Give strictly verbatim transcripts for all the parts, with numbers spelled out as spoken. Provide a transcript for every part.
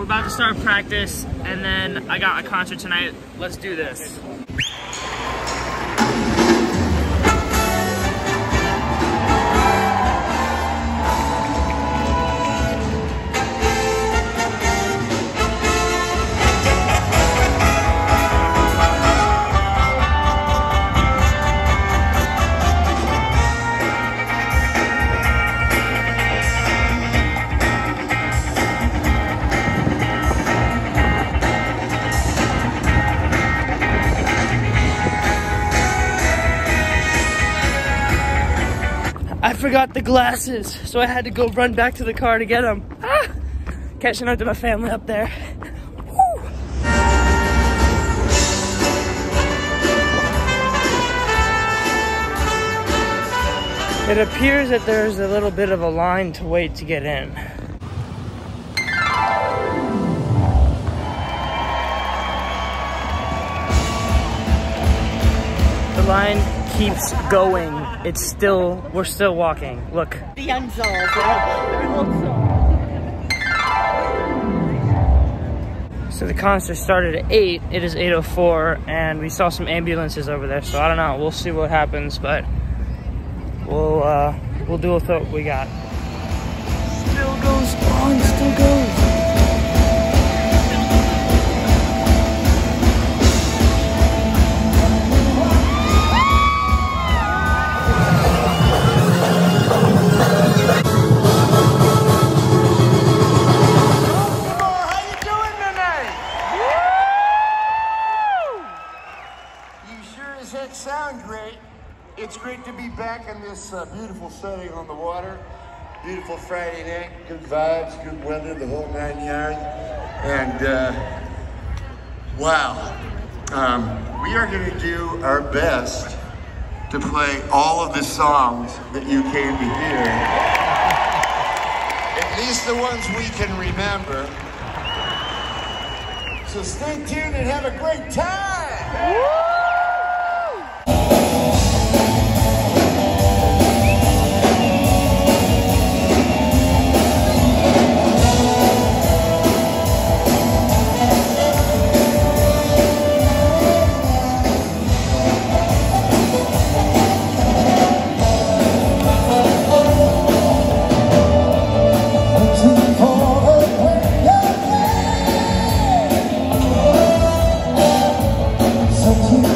about to start practice, and then I got a concert tonight. Let's do this. I forgot the glasses, so I had to go run back to the car to get them. Ah! Catching up to my family up there. Woo! It appears that there's a little bit of a line to wait to get in. The line keeps going. It's still, we're still walking. Look. So the concert started at eight. It is eight oh four, and we saw some ambulances over there. So I don't know. We'll see what happens, but we'll uh, we'll do with what we got. Still goes on. Still goes. Sound great. It's great to be back in this uh, beautiful setting on the water. Beautiful Friday night, good vibes, good weather, the whole nine yards. And uh, wow, um, we are going to do our best to play all of the songs that you came to hear. At least the ones we can remember. So stay tuned and have a great time. Woo! Something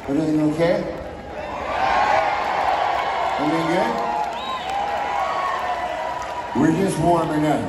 Everything okay? Everything good? We're just warming up.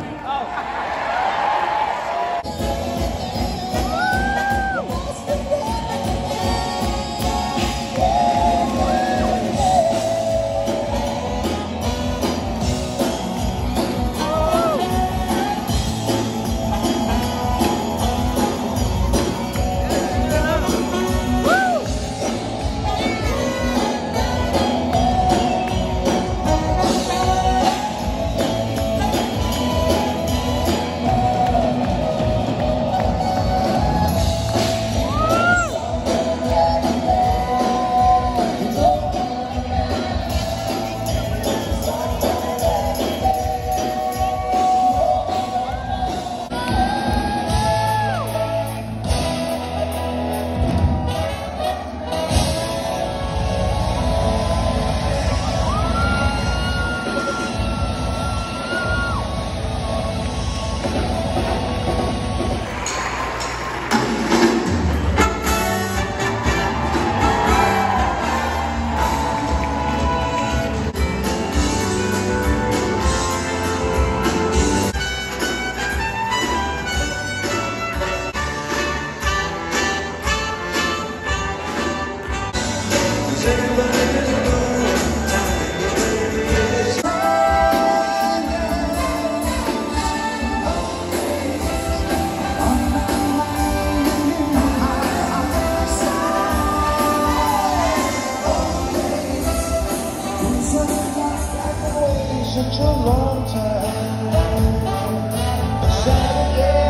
Such a long time. Saturday.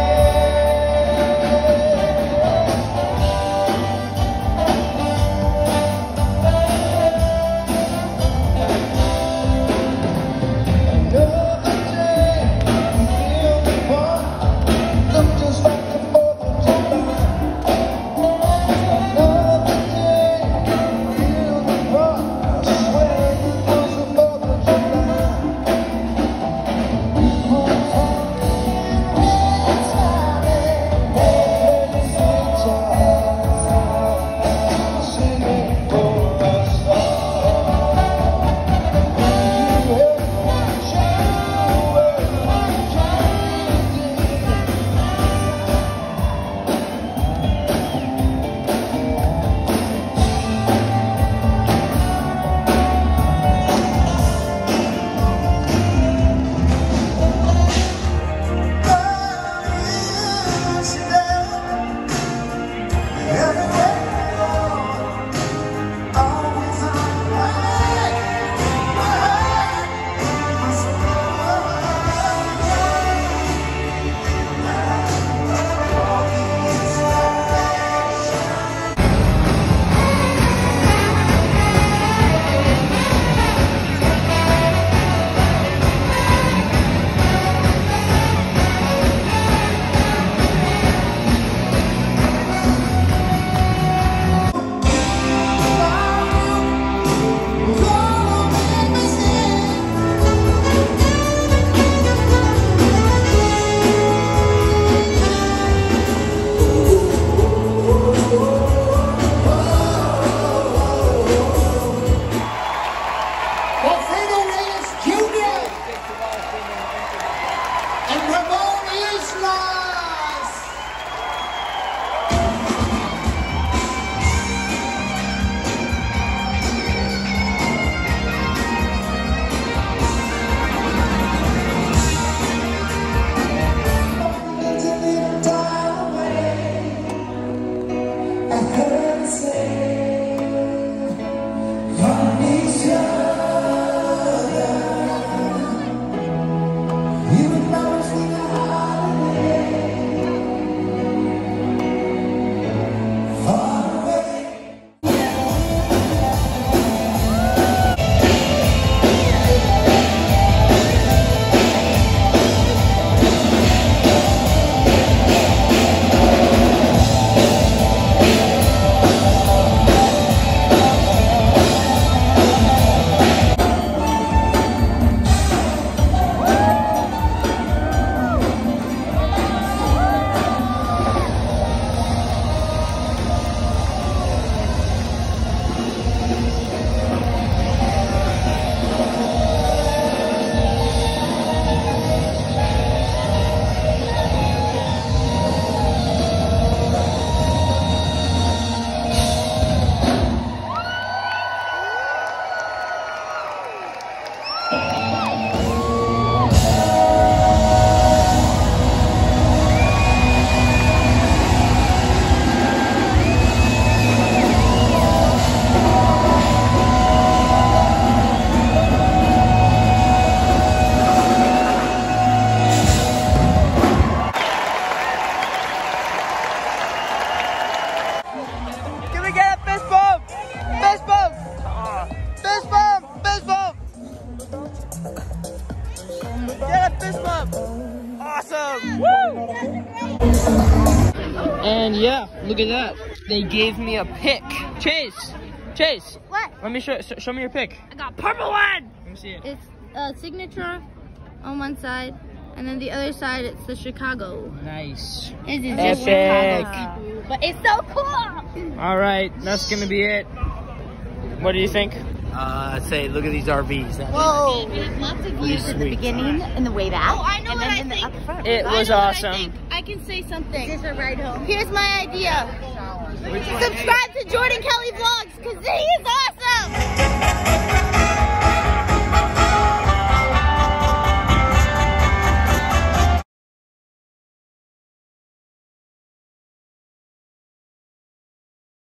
Yeah, look at that. They gave me a pick. Chase, Chase. What? Let me show show me your pick. I got purple one. Let me see it. It's a signature on one side, and then the other side it's the Chicago. Nice. It is Epic. Chicago, but it's so cool. All right, that's gonna be it. What do you think? Uh, say, look at these R Vs. Whoa. We have lots of views at the beginning and the way back. Oh, I know and then in the up front. It was I know awesome. What I, think. I can say something. Is this a ride home? Here's my idea. Subscribe to Jordan Kelly Vlogs because he is